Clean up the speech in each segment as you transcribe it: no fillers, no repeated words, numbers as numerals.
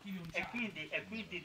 quindi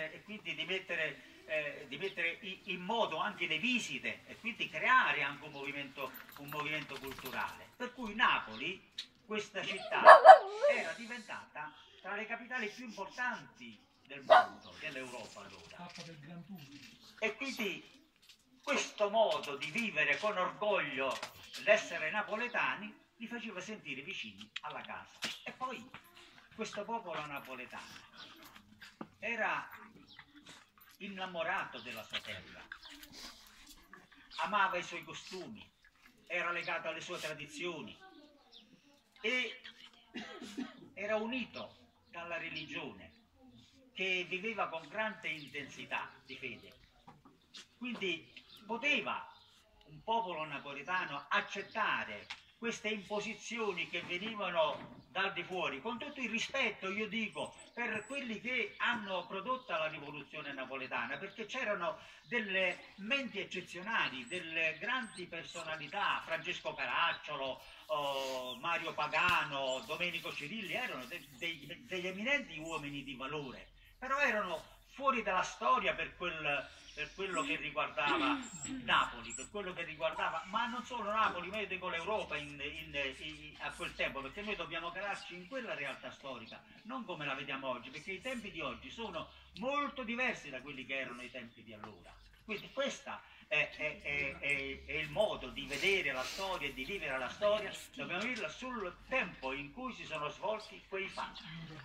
di mettere in moto anche le visite e quindi creare anche un movimento culturale. Per cui Napoli, questa città, era diventata tra le capitali più importanti del mondo, dell'Europa allora. E quindi questo modo di vivere con orgoglio l'essere napoletani li faceva sentire vicini alla casa. E poi questo popolo napoletano era innamorato della sua terra, amava i suoi costumi, era legato alle sue tradizioni e era unito dalla religione che viveva con grande intensità di fede. Quindi poteva un popolo napoletano accettare queste imposizioni che venivano dal di fuori, con tutto il rispetto, io dico, per quelli che hanno prodotto la rivoluzione napoletana, perché c'erano delle menti eccezionali, delle grandi personalità, Francesco Caracciolo, Mario Pagano, Domenico Cirilli, erano degli eminenti uomini di valore, però erano fuori dalla storia per quello che riguardava Napoli, per quello che riguardava, ma non solo Napoli, ma io dico l'Europa a quel tempo, perché noi dobbiamo calarci in quella realtà storica, non come la vediamo oggi, perché i tempi di oggi sono molto diversi da quelli che erano i tempi di allora. Quindi questo è il modo di vedere la storia e di vivere la storia, dobbiamo viverla sul tempo in cui si sono svolti quei fatti.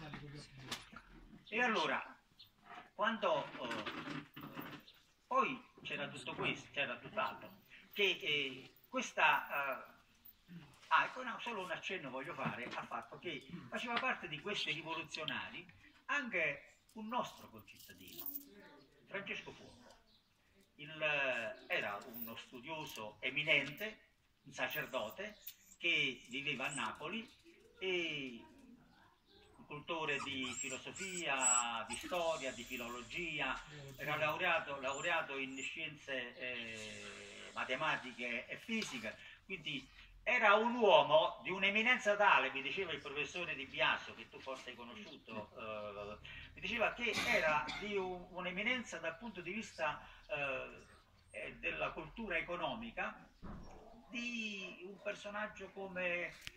E allora, quando poi c'era tutto questo, c'era tutt'altro, che ecco, no, solo un accenno voglio fare al fatto che faceva parte di questi rivoluzionari anche un nostro concittadino, Francesco Fuoco. Era uno studioso eminente, un sacerdote, che viveva a Napoli e un cultore di filosofia, di storia, di filologia, era laureato in scienze matematiche e fisiche, quindi era un uomo di un'eminenza tale, mi diceva il professore Di Biasio, che tu forse hai conosciuto, mi diceva che era di un'eminenza dal punto di vista della cultura economica, di un personaggio come